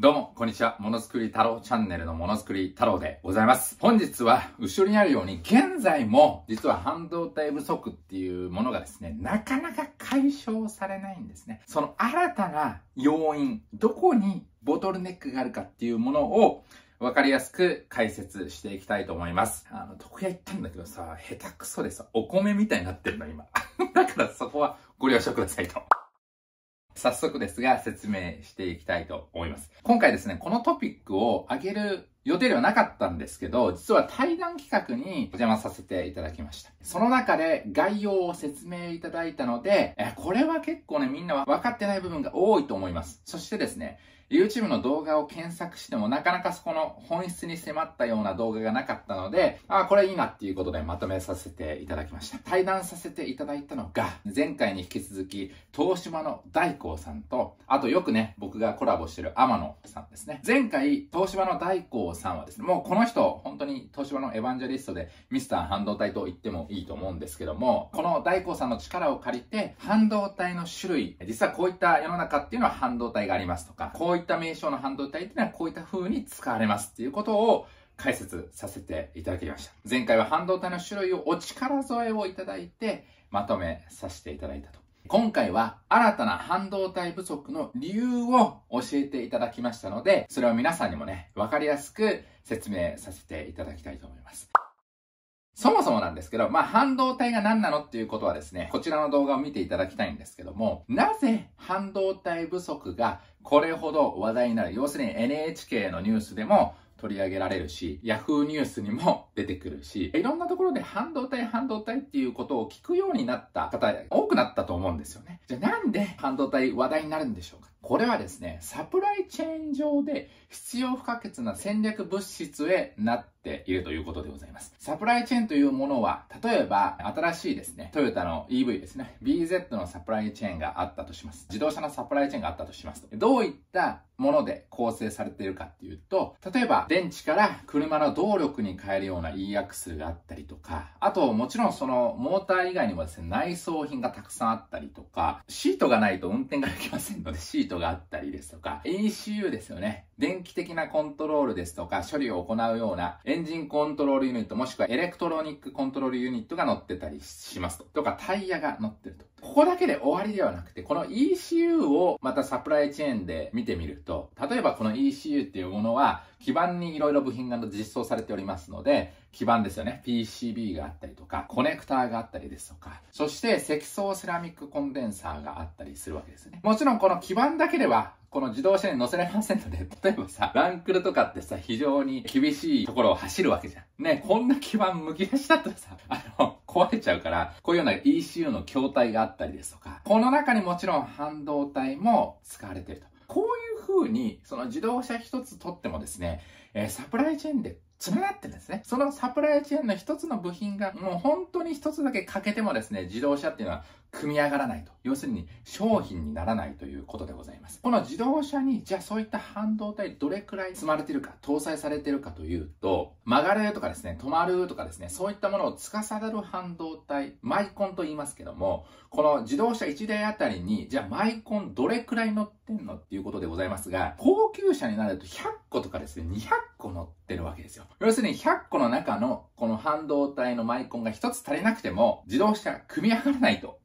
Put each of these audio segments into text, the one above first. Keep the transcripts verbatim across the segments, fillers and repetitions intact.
どうも、こんにちは。ものづくり太郎チャンネルのものづくり太郎でございます。本日は、後ろにあるように、現在も、実は半導体不足っていうものがですね、なかなか解消されないんですね。その新たな要因、どこにボトルネックがあるかっていうものを、わかりやすく解説していきたいと思います。あの、床屋行ったんだけどさ、下手くそでさ、お米みたいになってるの、今。だからそこはご了承くださいと。早速ですが説明していきたいと思います。今回ですね、このトピックを上げる予定ではなかったんですけど、実は対談企画にお邪魔させていただきました。その中で概要を説明いただいたので、えこれは結構ね、みんな分かってない部分が多いと思います。そしてですね、YouTube の動画を検索してもなかなかそこの本質に迫ったような動画がなかったので、あ、これいいなっていうことでまとめさせていただきました。対談させていただいたのが、前回に引き続き、東芝の大光さんと、あとよくね、僕がコラボしてる天野さんですね。前回、東芝の大光さんはですね、もうこの人、本当に東芝のエヴァンジェリストでミスター半導体と言ってもいいと思うんですけども、この大光さんの力を借りて、半導体の種類、実はこういった世の中っていうのは半導体がありますとか、こういった名称の半導体っていうのはこういった風に使われますっていうことを解説させていただきました。前回は半導体の種類をお力添えをいただいてまとめさせていただいたと。今回は新たな半導体不足の理由を教えていただきましたので、それを皆さんにもね、わかりやすく説明させていただきたいと思います。そもそもなんですけど、まあ、半導体が何なのっていうことはですね、こちらの動画を見ていただきたいんですけども、なぜ半導体不足がこれほど話題になる？要するに エヌエイチケー のニュースでも取り上げられるし、Yahoo ニュースにも出てくるし、いろんなところで半導体、半導体っていうことを聞くようになった方、多くなったと思うんですよね。じゃあなんで半導体話題になるんでしょうか？これはですね、サプライチェーン上で必要不可欠な戦略物質へなっているということでございます。サプライチェーンというものは、例えば新しいですね、トヨタの イーブイ ですね、ビーゼット のサプライチェーンがあったとします。自動車のサプライチェーンがあったとしますと。どういったもので構成されているかっていうと、例えば電池から車の動力に変えるような E アクスルがあったりとか、あともちろんそのモーター以外にもですね、内装品がたくさんあったりとか、シートがないと運転ができませんのでシートがあったりですとか、イーシーユー ですよね。電気的なコントロールですとか、処理を行うようなエンジンコントロールユニットもしくはエレクトロニックコントロールユニットが乗ってたりしますと。とかタイヤが乗ってると。ここだけで終わりではなくて、この イーシーユー をまたサプライチェーンで見てみると、例えばこの イーシーユー っていうものは基板にいろいろ部品が実装されておりますので、基板ですよね。ピーシービー があったりとか、コネクターがあったりですとか、そして積層セラミックコンデンサーがあったりするわけですね。もちろんこの基板だけでは、この自動車に乗せられませんので、例えばさ、ランクルとかってさ、非常に厳しいところを走るわけじゃん。ね、こんな基板むき出しだったらさ、あの、壊れちゃうから、こういうような イーシーユー の筐体があったりですとか、この中にもちろん半導体も使われていると。こういう風に、その自動車一つとってもですね、えー、サプライチェーンで繋がってるんですね。そのサプライチェーンの一つの部品がもう本当に一つだけ欠けてもですね、自動車っていうのは組み上がらないと。要するに商品にならないということでございます。この自動車にじゃあそういった半導体どれくらい積まれているか、搭載されているかというと、曲がるとかですね、止まるとかですね、そういったものを司る半導体、マイコンと言いますけども、この自動車いちだいあたりに、じゃあマイコンどれくらい乗ってんのっていうことでございますが、高級車になるとひゃっことかですね、にひゃっこ乗ってるわけですよ。要するにひゃっこの中のこの半導体のマイコンがひとつ足りなくても、自動車組み上がらないと。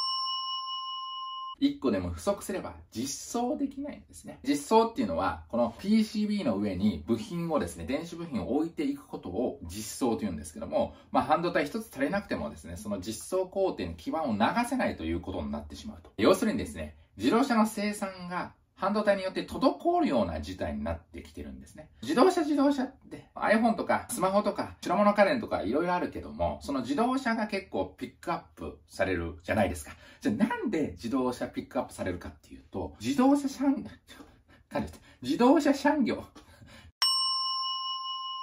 いっこでも不足すれば実装できないんですね。実装っていうのは、この ピーシービー の上に部品をですね、電子部品を置いていくことを実装というんですけども、まあ半導体一つ足りなくてもですね、その実装工程に基盤を流せないということになってしまうと。要するにですね、自動車の生産が半導体によって滞るような事態になってきてるんですね。自動車自動車って iPhone とかスマホとか白物家電とかいろいろあるけども、その自動車が結構ピックアップされるじゃないですか。じゃあなんで自動車ピックアップされるかっていうと、自動車産、噛んじゃった。自動車産業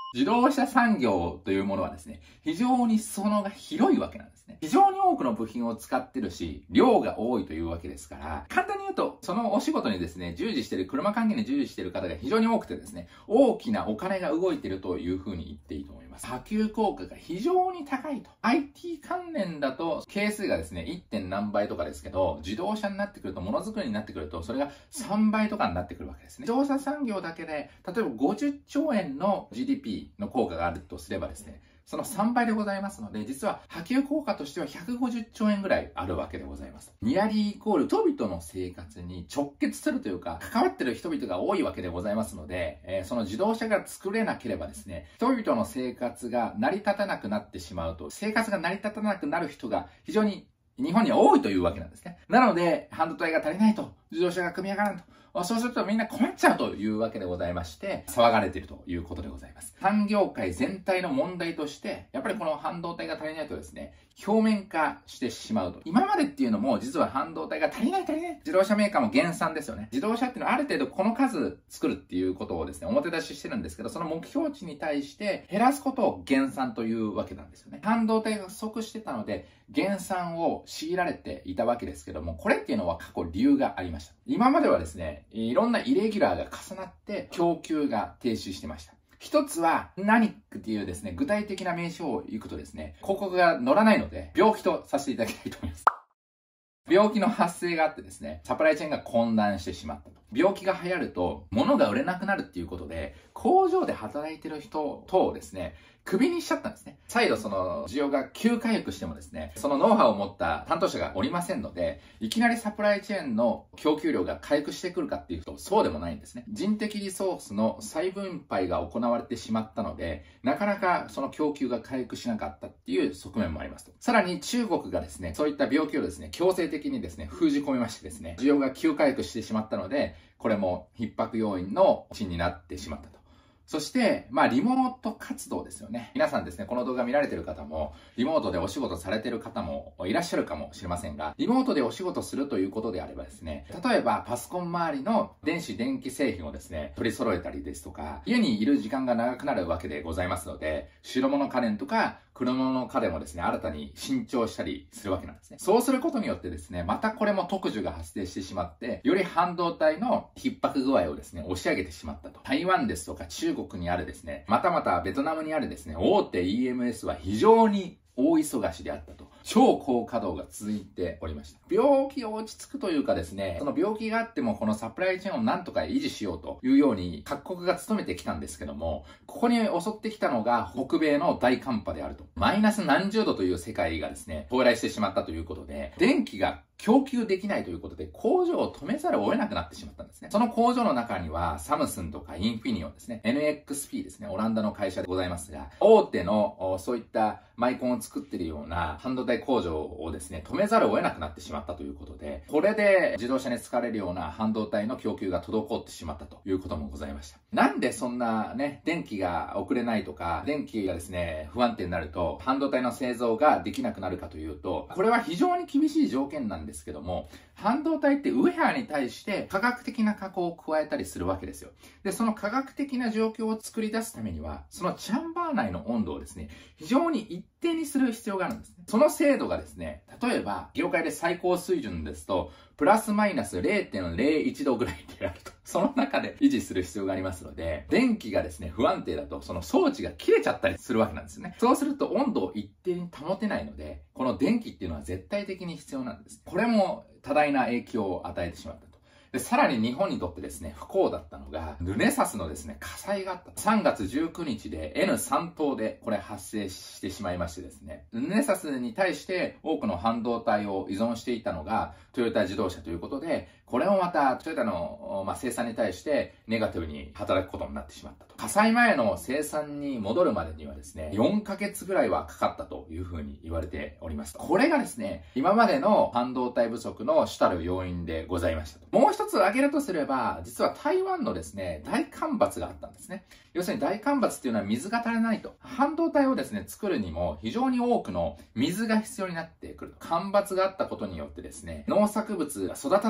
自動車産業というものはですね、非常に裾野が広いわけなんですね。非常に多くの部品を使ってるし、量が多いというわけですから、簡単に言うと、そのお仕事にですね、従事している、車関係に従事している方が非常に多くてですね、大きなお金が動いているというふうに言っていいと思います。波及効果が非常に高いと。アイティー 関連だと、係数がですね、いってん何倍とかですけど、自動車になってくると、ものづくりになってくると、それがさんばいとかになってくるわけですね。自動車産業だけで、例えばごじゅっちょうえんの ジーディーピー の効果があるとすればですね、そのさんばいでございますので、実は波及効果としてはひゃくごじゅっちょうえんぐらいあるわけでございます。ニアリーイコール人々の生活に直結するというか、関わってる人々が多いわけでございますので、えー、その自動車が作れなければですね、人々の生活が成り立たなくなってしまうと、生活が成り立たなくなる人が非常に日本には多いというわけなんですね。なので、半導体が足りないと、自動車が組み上がらんと。そうするとみんな困っちゃうというわけでございまして、騒がれているということでございます。産業界全体の問題として、やっぱりこの半導体が足りないとですね、表面化してしまうと。今までっていうのも実は半導体が足りない足りない。自動車メーカーも減産ですよね。自動車っていうのはある程度この数作るっていうことをですね、表出ししてるんですけど、その目標値に対して減らすことを減産というわけなんですよね。半導体が不足してたので、減産を強いられていたわけですけども、これっていうのは過去理由がありました。今まではですね、いろんなイレギュラーが重なって供給が停止してました。一つは、ナニックっていうですね、具体的な名称を言うとですね、広告が載らないので、病気とさせていただきたいと思います。病気の発生があってですね、サプライチェーンが混乱してしまったと。病気が流行ると、物が売れなくなるっていうことで、工場で働いてる人とですね、クビにしちゃったんですね。再度その需要が急回復してもですね、そのノウハウを持った担当者がおりませんので、いきなりサプライチェーンの供給量が回復してくるかっていうと、そうでもないんですね。人的リソースの再分配が行われてしまったので、なかなかその供給が回復しなかったっていう側面もありますと。さらに中国がですね、そういった病気をですね、強制的にですね、封じ込めましてですね、需要が急回復してしまったので、これも逼迫要因の一因になってしまったと。そして、まあ、リモート活動ですよね。皆さんですね、この動画見られてる方も、リモートでお仕事されてる方もいらっしゃるかもしれませんが、リモートでお仕事するということであればですね、例えばパソコン周りの電子電気製品をですね、取り揃えたりですとか、家にいる時間が長くなるわけでございますので、白物家電とか、車物家電もですね、新たに新調したりするわけなんですね。そうすることによってですね、またこれも特需が発生してしまって、より半導体の逼迫具合をですね、押し上げてしまったと。台湾ですとか中国にあるですね、またまたベトナムにあるですね、大手 イーエムエス は非常に大忙しであったと。超高稼働が続いておりました。病気が落ち着くというかですね、その病気があってもこのサプライチェーンをなんとか維持しようというように各国が努めてきたんですけども、ここに襲ってきたのが北米の大寒波であると。マイナス何十度という世界がですね、到来してしまったということで、電気が供給できないということで工場を止めざるを得なくなってしまったんですね。その工場の中にはサムスンとかインフィニオンですね、エヌエックスピー ですね、オランダの会社でございますが、大手のそういったマイコンを作っているような半導体工場をですね、止めざるを得なくなってしまったということで、これで自動車に使われるような半導体の供給が滞ってしまったということもございました。なんでそんなね、電気が遅れないとか、電気がですね、不安定になると半導体の製造ができなくなるかというと、これは非常に厳しい条件なんですですけども、半導体ってウェアに対して科学的な加工を加えたりするわけですよ。で、その科学的な状況を作り出すためには、そのチャンバー内の温度をですね、非常に一定にする必要があるんですね。その精度がですね、例えば業界で最高水準ですと、プラスマイナス れいてんれいいちどぐらいであると。その中で維持する必要がありますので、電気がですね、不安定だと、その装置が切れちゃったりするわけなんですね。そうすると温度を一定に保てないので、この電気っていうのは絶対的に必要なんです。これも多大な影響を与えてしまったと。で、さらに日本にとってですね、不幸だったのが、ルネサスのですね、火災があった。さんがつじゅうくにちで エヌさん 棟でこれ発生してしまいましてですね、ルネサスに対して多くの半導体を依存していたのがトヨタ自動車ということで、これもまたトヨタの、まあ、生産に対してネガティブに働くことになってしまったと。火災前の生産に戻るまでにはですね、よんかげつぐらいはかかったというふうに言われております。これがですね、今までの半導体不足の主たる要因でございましたと。もう一つ挙げるとすれば、実は台湾のですね、大干ばつがあったんですね。要するに大干ばつっていうのは水が足りないと。半導体をですね、作るにも非常に多くの水が必要になってくると。干ばつがあったことによってですね、農作物が育たないと。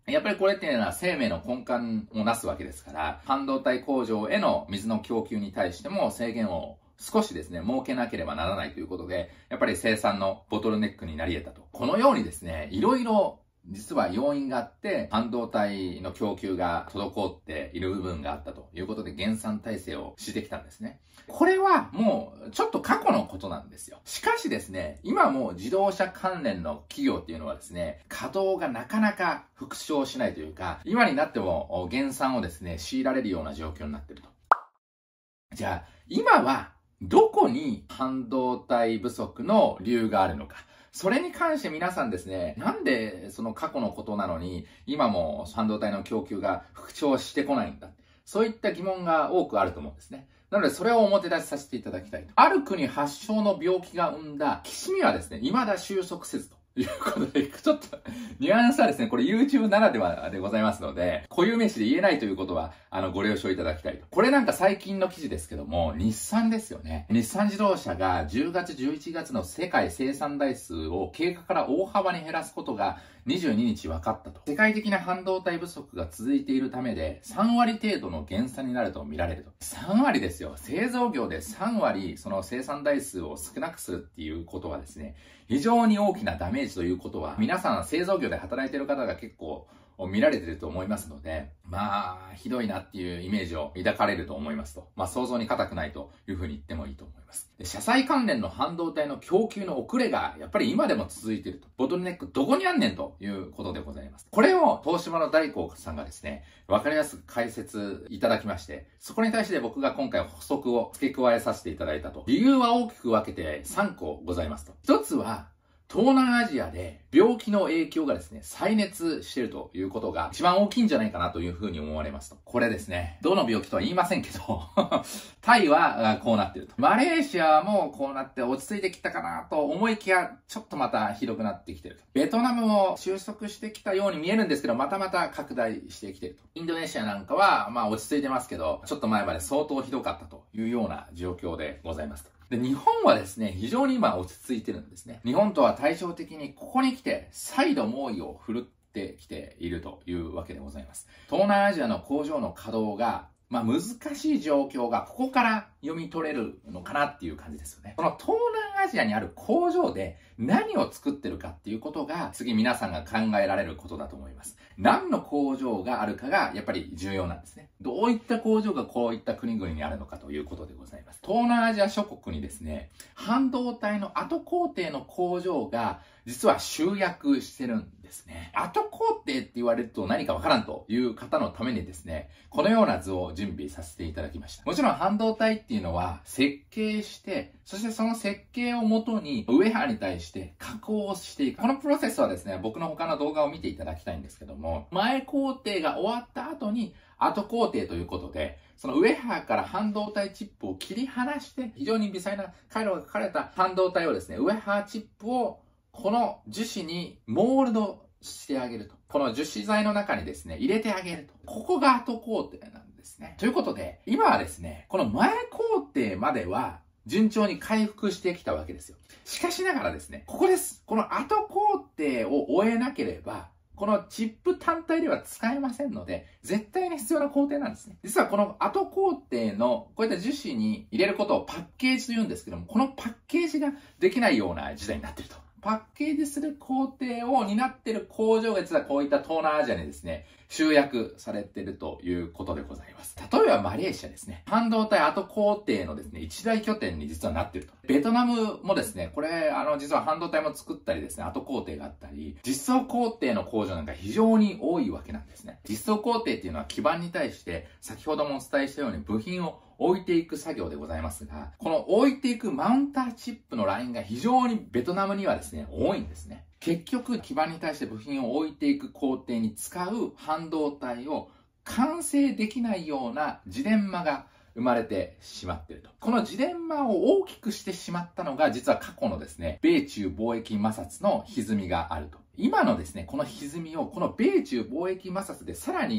やっぱりこれっていうのは生命の根幹をなすわけですから、半導体工場への水の供給に対しても制限を少しですね、設けなければならないということで、やっぱり生産のボトルネックになり得たと。このようにですね、いろいろ実は要因があって、半導体の供給が滞っている部分があったということで、減産体制を敷いてきたんですね。これはもうちょっと過去のことなんですよ。しかしですね、今もう自動車関連の企業っていうのはですね、稼働がなかなか復唱しないというか、今になっても減産をですね、強いられるような状況になっていると。じゃあ、今はどこに半導体不足の理由があるのか。それに関して皆さんですね、なんでその過去のことなのに、今も半導体の供給が復調してこないんだ。そういった疑問が多くあると思うんですね。なのでそれを表出しさせていただきたいと。ある国発祥の病気が生んだきしみはですね、未だ収束せずと。ということで、ちょっと、ニュアンスはですね、これ YouTube ならではでございますので、固有名詞で言えないということは、あの、ご了承いただきたいと。これなんか最近の記事ですけども、日産ですよね。日産自動車がじゅうがつ、じゅういちがつの世界生産台数を経過から大幅に減らすことがにじゅうににち分かったと。世界的な半導体不足が続いているためで、さんわり程度の減産になると見られると。さんわりですよ。製造業でさんわり、その生産台数を少なくするっていうことはですね、非常に大きなダメージということは、皆さん製造業で働いている方が結構見られていると思いますので、まあ、ひどいなっていうイメージを抱かれると思いますと。まあ、想像に難くないというふうに言ってもいいと思います。で、車載関連の半導体の供給の遅れが、やっぱり今でも続いていると。ボトルネックどこにあんねんということでございます。これを東芝の大光さんがですね、わかりやすく解説いただきまして、そこに対して僕が今回補足を付け加えさせていただいたと。理由は大きく分けてさんこございますと。一つは、東南アジアで病気の影響がですね、再熱しているということが一番大きいんじゃないかなというふうに思われますと。これですね、どの病気とは言いませんけど、タイはこうなっていると。マレーシアもこうなって落ち着いてきたかなと思いきや、ちょっとまたひどくなってきていると。ベトナムも収束してきたように見えるんですけど、またまた拡大してきていると。インドネシアなんかは、まあ落ち着いてますけど、ちょっと前まで相当ひどかったというような状況でございますと。で、日本はですね、非常に今落ち着いてるんですね。日本とは対照的にここに来て再度猛威を振るってきているというわけでございます。東南アジアの工場の稼働が、まあ難しい状況がここから読み取れるのかなっていう感じですよね。この東南アジアにある工場で何を作ってるかっていうことが次皆さんが考えられることだと思います。何の工場があるかがやっぱり重要なんですね。どういった工場がこういった国々にあるのかということでございます。東南アジア諸国にですね、半導体の後工程の工場が実は集約してるんですね。後工程って言われると何かわからんという方のためにですね、このような図を準備させていただきました。もちろん半導体っていうのは設計して、そしてその設計をもとにウェハーに対して加工をしていく。このプロセスはですね、僕の他の動画を見ていただきたいんですけども、前工程が終わった後に後工程ということで、そのウェハーから半導体チップを切り離して、非常に微細な回路が書かれた半導体をですね、ウェハーチップをこの樹脂にモールドしてあげると。この樹脂材の中にですね、入れてあげると。ここが後工程なんですね。ということで、今はですね、この前工程までは順調に回復してきたわけですよ。しかしながらですね、ここです。この後工程を終えなければ、このチップ単体では使えませんので、絶対に必要な工程なんですね。実はこの後工程のこういった樹脂に入れることをパッケージと言うんですけども、このパッケージができないような時代になっていると。パッケージする工程を担っている工場が実はこういった東南アジアにですね、集約されているということでございます。例えばマレーシアですね。半導体後工程のですね、一大拠点に実はなっていると。ベトナムもですね、これ、あの、実は半導体も作ったりですね、後工程があったり、実装工程の工場なんか非常に多いわけなんですね。実装工程っていうのは基板に対して、先ほどもお伝えしたように部品を置いていく作業でございますが、この置いていくマウンターチップのラインが非常にベトナムにはですね、多いんですね。結局、基板に対して部品を置いていく工程に使う半導体を完成できないようなジレンマが生まれてしまっていると。このジレンマを大きくしてしまったのが、実は過去のですね、米中貿易摩擦の歪みがあると。今のですね、この歪みを、この米中貿易摩擦でさらに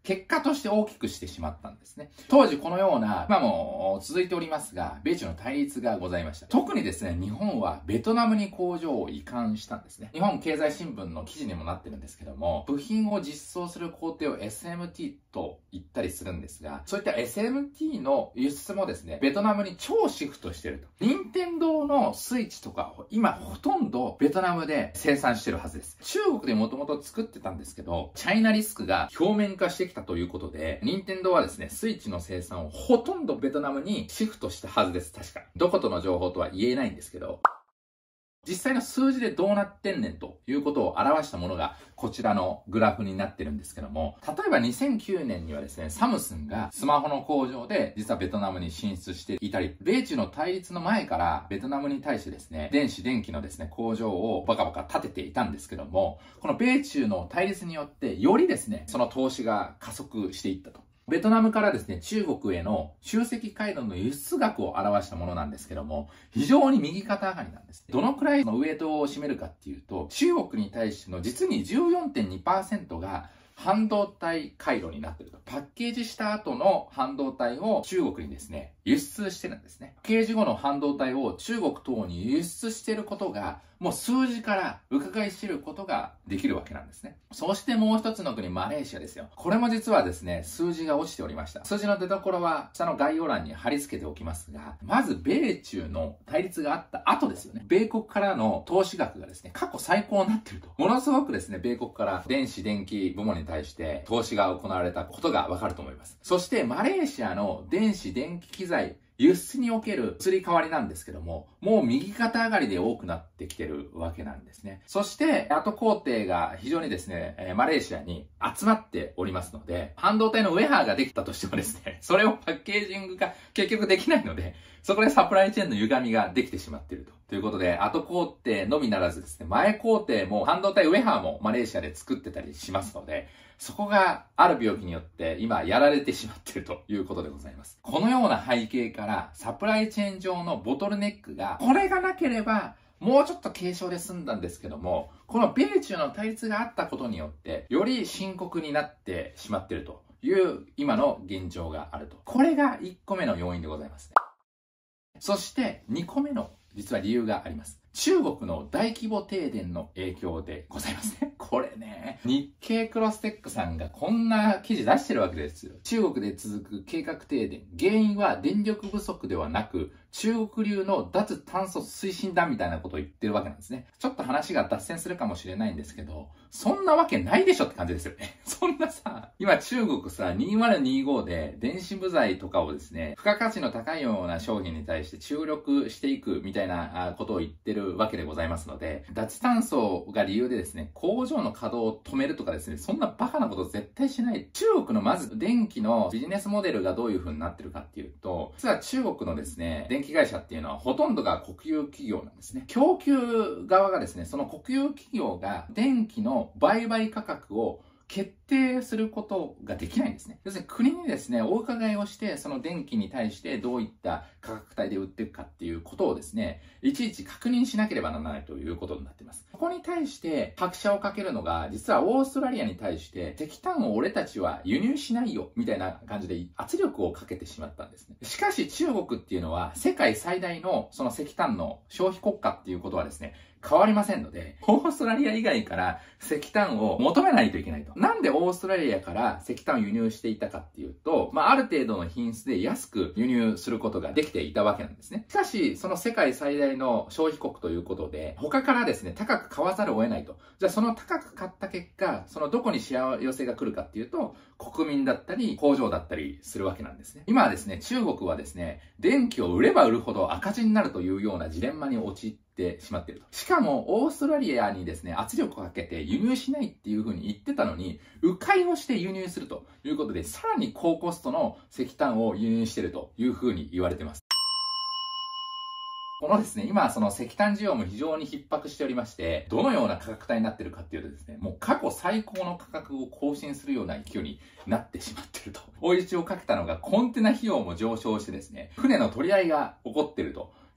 結果として大きくしてしまったんですね。当時このような、今も続いておりますが、米中の対立がございました。特にですね、日本はベトナムに工場を移管したんですね。日本経済新聞の記事にもなってるんですけども、部品を実装する工程を エスエムティー と言ったりするんですが、そういった エスエムティー の輸出もですね、ベトナムに超シフトしてると。任天堂のスイッチとか、今ほとんどベトナムで生産してるはずです。中国でもともと作ってたんですけど、チャイナリスクが表面化してきたということで、任天堂はですね、スイッチの生産をほとんどベトナムにシフトしたはずです。確か。どことの情報とは言えないんですけど、実際の数字でどうなってんねんということを表したものがこちらのグラフになってるんですけども、例えばにせんきゅうねんにはですね、サムスンがスマホの工場で実はベトナムに進出していたり、米中の対立の前からベトナムに対してですね、電子電気のですね、工場をバカバカ建てていたんですけども、この米中の対立によってよりですね、その投資が加速していったと。ベトナムからですね、中国への集積回路の輸出額を表したものなんですけども、非常に右肩上がりなんです。どのくらいのウエイトを占めるかっていうと、中国に対しての実に じゅうよんてんにパーセント が半導体回路になっていると。パッケージした後の半導体を中国にですね、輸出してるんですね。パッケージ後の半導体を中国等に輸出していることが、もう数字から伺い知ることができるわけなんですね。そしてもう一つの国、マレーシアですよ。これも実はですね、数字が落ちておりました。数字の出所は下の概要欄に貼り付けておきますが、まず米中の対立があった後ですよね。米国からの投資額がですね、過去最高になっていると。ものすごくですね、米国から電子電気部門に対して投資が行われたことがわかると思います。そしてマレーシアの電子電気機材、輸出における移り変わりなんですけども、もう右肩上がりで多くなってきてるわけなんですね。そして、後工程が非常にですね、えー、マレーシアに集まっておりますので、半導体のウェハーができたとしてもですね、それをパッケージングが結局できないので、そこでサプライチェーンの歪みができてしまっていると。ということで、後工程のみならずですね、前工程も半導体ウェハーもマレーシアで作ってたりしますので、そこがある病気によって今やられてしまっているということでございます。このような背景からサプライチェーン上のボトルネックが、これがなければもうちょっと軽症で済んだんですけども、この米中の対立があったことによって、より深刻になってしまっているという今の現状があると。これがいっこめの要因でございますね。そしてにこめの実は理由があります。中国の大規模停電の影響でございますね。これね、日経クロステックさんがこんな記事出してるわけですよ。中国で続く計画停電。原因は電力不足ではなく、中国流の脱炭素推進だみたいなことを言ってるわけなんですね。ちょっと話が脱線するかもしれないんですけど、そんなわけないでしょって感じですよね。そんなさ、今中国さ、にせんにじゅうごで電子部材とかをですね、付加価値の高いような商品に対して注力していくみたいなことを言ってるわけでございますので、脱炭素が理由でですね、工場の稼働を止めるとかですね、そんなバカなこと絶対しない。中国のまず電気のビジネスモデルがどういう風になってるかっていうと、実は中国のですね、電気会社っていうのはほとんどが国有企業なんですね。供給側がですね、その国有企業が電気の売買価格を決定することができないんですね。要するに国にですね、お伺いをして、その電気に対してどういった価格帯で売っていくかっていうことをですね、いちいち確認しなければならないということになっています。ここに対して拍車をかけるのが、実はオーストラリアに対して石炭を俺たちは輸入しないよ、みたいな感じで圧力をかけてしまったんですね。しかし中国っていうのは世界最大のその石炭の消費国家っていうことはですね、変わりませんので、オーストラリア以外から石炭を求めないといけないと。なんでオーストラリアから石炭を輸入していたかっていうと、まあ、ある程度の品質で安く輸入することができていたわけなんですね。しかし、その世界最大の消費国ということで、他からですね、高く買わざるを得ないと。じゃあその高く買った結果、そのどこにしわ寄せが来るかっていうと、国民だったり、工場だったりするわけなんですね。今はですね、中国はですね、電気を売れば売るほど赤字になるというようなジレンマに陥っててしまっていると。しかも、オーストラリアにですね、圧力をかけて輸入しないっていう風に言ってたのに、迂回をして輸入するということで、さらに高コストの石炭を輸入しているという風に言われています。このですね、今その石炭需要も非常に逼迫しておりまして、どのような価格帯になっているかっていうとですね、もう過去最高の価格を更新するような勢いになってしまっていると。追い打ちをかけたのがコンテナ費用も上昇してですね、船の取り合いが起こっていると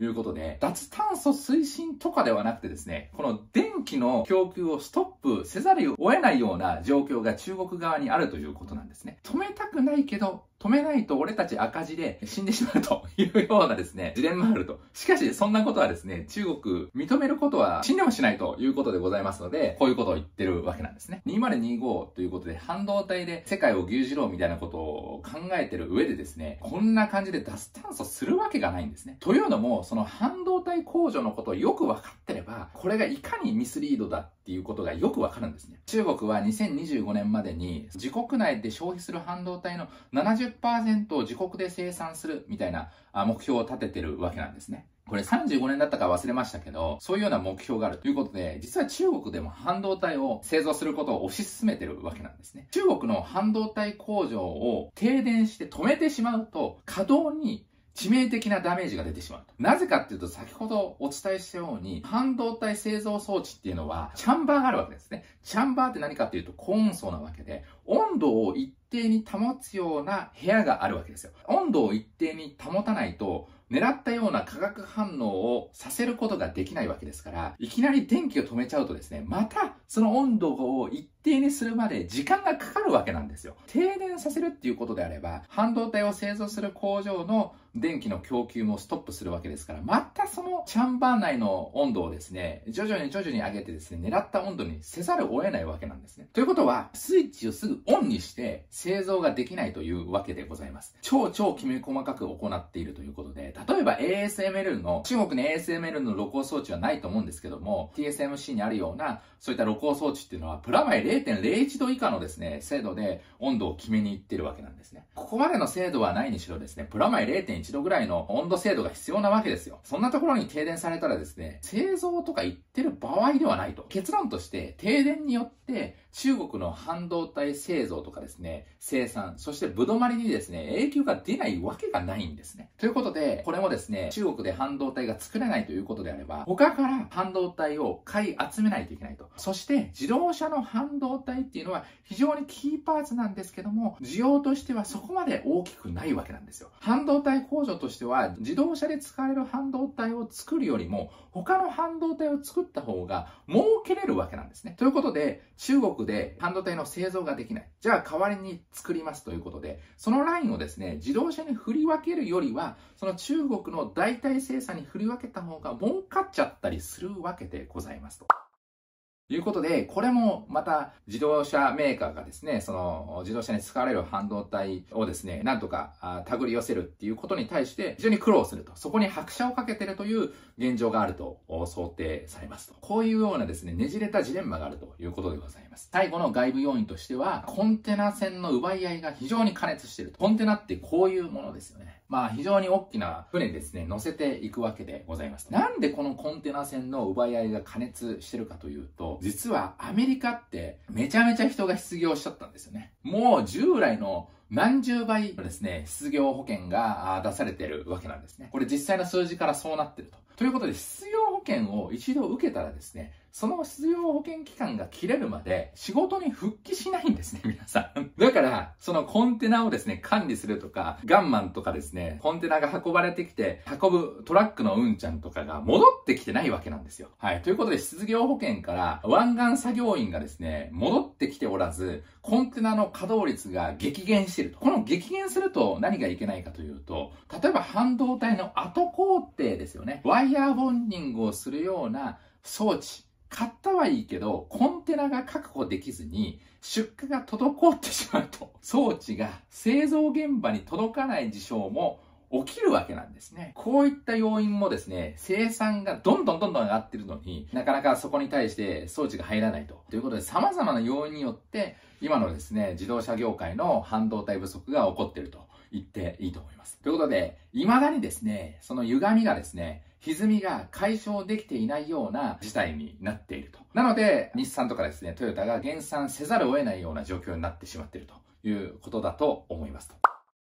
いうことで、脱炭素推進とかではなくてですね、この電気の供給をストップせざるを得ないような状況が中国側にあるということなんですね。止めたくないけど、止めないと俺たち赤字で死んでしまうというようなですね、ジレンマがあると。しかし、そんなことはですね、中国認めることは死んでもしないということでございますので、こういうことを言ってるわけなんですね。にせんにじゅうごということで、半導体で世界を牛耳ろうみたいなことを考えてる上でですね、こんな感じで脱炭素するわけがないんですね。というのも、その半導体工場のことをよく分かってれば、これがいかにミスリードだっていうことがよくわかるんですね。中国はにせんにじゅうごねんまでに自国内で消費する半導体の ななじゅっパーセント を自国で生産するみたいな目標を立ててるわけなんですね。これさんじゅうごねんだったか忘れましたけど、そういうような目標があるということで、実は中国でも半導体を製造することを推し進めてるわけなんですね。中国の半導体工場を停電して止めてしまうと、稼働に致命的なダメージが出てしまうと。なぜかっていうと、先ほどお伝えしたように、半導体製造装置っていうのは、チャンバーがあるわけですね。チャンバーって何かっていうと、高温層なわけで、温度を一定に保つような部屋があるわけですよ。温度を一定に保たないと、狙ったような化学反応をさせることができないわけですから、いきなり電気を止めちゃうとですね、またその温度を一定にするまで時間がかかるわけなんですよ。停電させるっていうことであれば、半導体を製造する工場の電気の供給もストップするわけですから、またそのチャンバー内の温度をですね、徐々に徐々に上げてですね、狙った温度にせざるを得ないわけなんですね。ということは、スイッチをすぐオンにして製造ができないというわけでございます。超超きめ細かく行っているということで、例えば エーエスエムエル の、中国に エーエスエムエル の露光装置はないと思うんですけども、ティーエスエムシー にあるような、そういった露光装置っていうのは、プラマイ れいてんれいいちど以下のですね、精度で温度を決めにいってるわけなんですね。ここまでの精度はないにしろですね、プラマイ れいてんいちどぐらいの温度精度が必要なわけですよ。そんなところに停電されたらですね、製造とか言ってる場合ではないと。結論として、停電によって中国の半導体製造とかですね、生産、そしてぶどまりにですね、影響が出ないわけがないんですね。ということで、これもですね、中国で半導体が作れないということであれば、他から半導体を買い集めないといけないと。そして、自動車の半導体っていうのは非常にキーパーツなんですけども、需要としてはそこまで大きくないわけなんですよ。半導体工場としては、自動車で使える半導体を作るよりも、他の半導体を作った方が儲けれるわけなんですね。ということで、中国で半導体の製造ができない。じゃあ代わりに作りますということで、そのラインをですね、自動車に振り分けるよりは、その中国の代替生産に振り分けた方が儲かっちゃったりするわけでございますと。ということで、これもまた自動車メーカーがですね、その自動車に使われる半導体をですね、なんとか手繰り寄せるっていうことに対して非常に苦労すると。そこに拍車をかけているという現状があると想定されますと。こういうようなですね、ねじれたジレンマがあるということでございます。最後の外部要因としては、コンテナ船の奪い合いが非常に過熱していると。コンテナってこういうものですよね。まあ非常に大きな船にですね、乗せていくわけでございます。なんでこのコンテナ船の奪い合いが過熱してるかというと、実はアメリカってめちゃめちゃ人が失業しちゃったんですよね。もう従来の何十倍のですね、失業保険が出されているわけなんですね。これ実際の数字からそうなってると。ということで、失業保険を一度受けたらですね、その失業保険期間が切れるまで仕事に復帰しないんですね、皆さん。だから、そのコンテナをですね、管理するとか、ガンマンとかですね、コンテナが運ばれてきて、運ぶトラックのうんちゃんとかが戻ってきてないわけなんですよ。はい。ということで、失業保険から湾岸作業員がですね、戻ってきておらず、コンテナの稼働率が激減していると。この激減すると何がいけないかというと、例えば半導体の後工程ですよね。ワイヤーボンディングをするような装置。買ったはいいけど、コンテナが確保できずに、出荷が滞ってしまうと、装置が製造現場に届かない事象も起きるわけなんですね。こういった要因もですね、生産がどんどんどんどん上がってるのになかなかそこに対して装置が入らないと。ということで、様々な要因によって、今のですね、自動車業界の半導体不足が起こっていると言っていいと思います。ということで、未だにですね、その歪みがですね、歪みが解消できていないような事態になっていると。なので、日産とかですね、トヨタが減産せざるを得ないような状況になってしまっているということだと思いますと。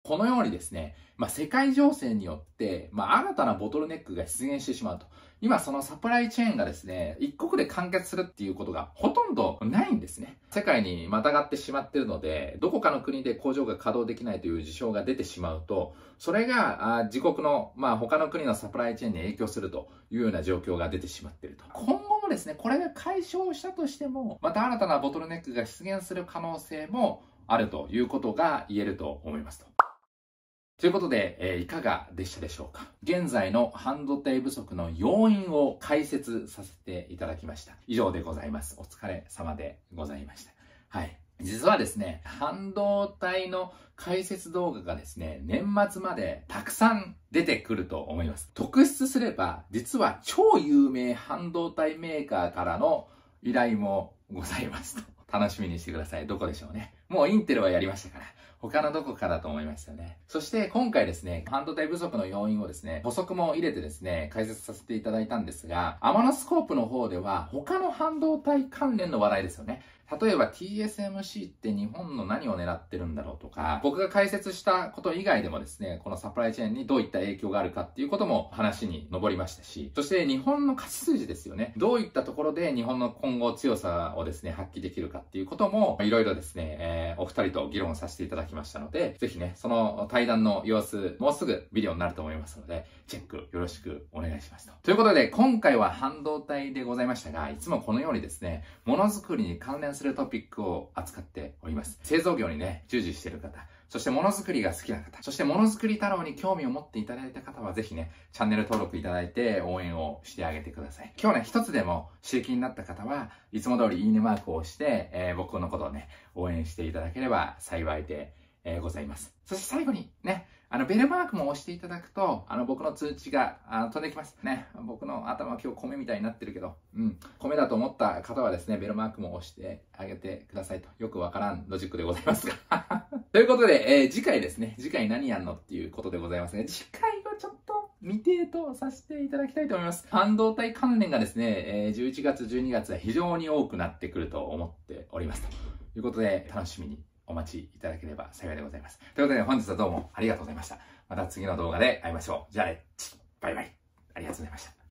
このようにですね、まあ、世界情勢によって、まあ、新たなボトルネックが出現してしまうと。今そのサプライチェーンがですね、一国で完結するっていうことがほとんどないんですね。世界にまたがってしまっているので、どこかの国で工場が稼働できないという事象が出てしまうと、それがあ自国の、まあ、他の国のサプライチェーンに影響するというような状況が出てしまっていると。今後もですね、これが解消したとしても、また新たなボトルネックが出現する可能性もあるということが言えると思いますと。ということで、えー、いかがでしたでしょうか。現在の半導体不足の要因を解説させていただきました。以上でございます。お疲れ様でございました。はい。実はですね、半導体の解説動画がですね、年末までたくさん出てくると思います。特筆すれば、実は超有名半導体メーカーからの依頼もございますと。楽しみにしてください。どこでしょうね。もうインテルはやりましたから。他のどこかだと思いますよね。そして今回ですね、半導体不足の要因をですね、補足も入れてですね、解説させていただいたんですが、アマノスコープの方では他の半導体関連の話題ですよね。例えば ティーエスエムシー って日本の何を狙ってるんだろうとか、僕が解説したこと以外でもですね、このサプライチェーンにどういった影響があるかっていうことも話に上りましたし、そして日本の勝ち筋ですよね。どういったところで日本の今後強さをですね、発揮できるかっていうことも、いろいろですね、えー、お二人と議論させていただきましたので、ぜひね、その対談の様子、もうすぐビデオになると思いますので、チェックよろしくお願いしますと。ということで、今回は半導体でございましたが、いつもこのようにですね、ものづくりに関連するトピックを扱っております。製造業にね、従事している方、そしてものづくりが好きな方、そしてものづくり太郎に興味を持っていただいた方は、ぜひね、チャンネル登録いただいて応援をしてあげてください。今日ね、一つでも刺激になった方は、いつも通りいいねマークを押して、えー、僕のことをね、応援していただければ幸いで、えー、ございます。そして最後にね、あの、ベルマークも押していただくと、あの、僕の通知があ飛んできます。ね。僕の頭は今日米みたいになってるけど、うん。米だと思った方はですね、ベルマークも押してあげてくださいと。よくわからんロジックでございますが。ということで、えー、次回ですね。次回何やんのっていうことでございますが、次回はちょっと未定とさせていただきたいと思います。半導体関連がですね、えー、じゅういちがつ、じゅうにがつは非常に多くなってくると思っております。ということで、楽しみにお待ちいただければ幸いでございます。ということで、本日はどうもありがとうございました。また次の動画で会いましょう。じゃあね、バイバイ。ありがとうございました。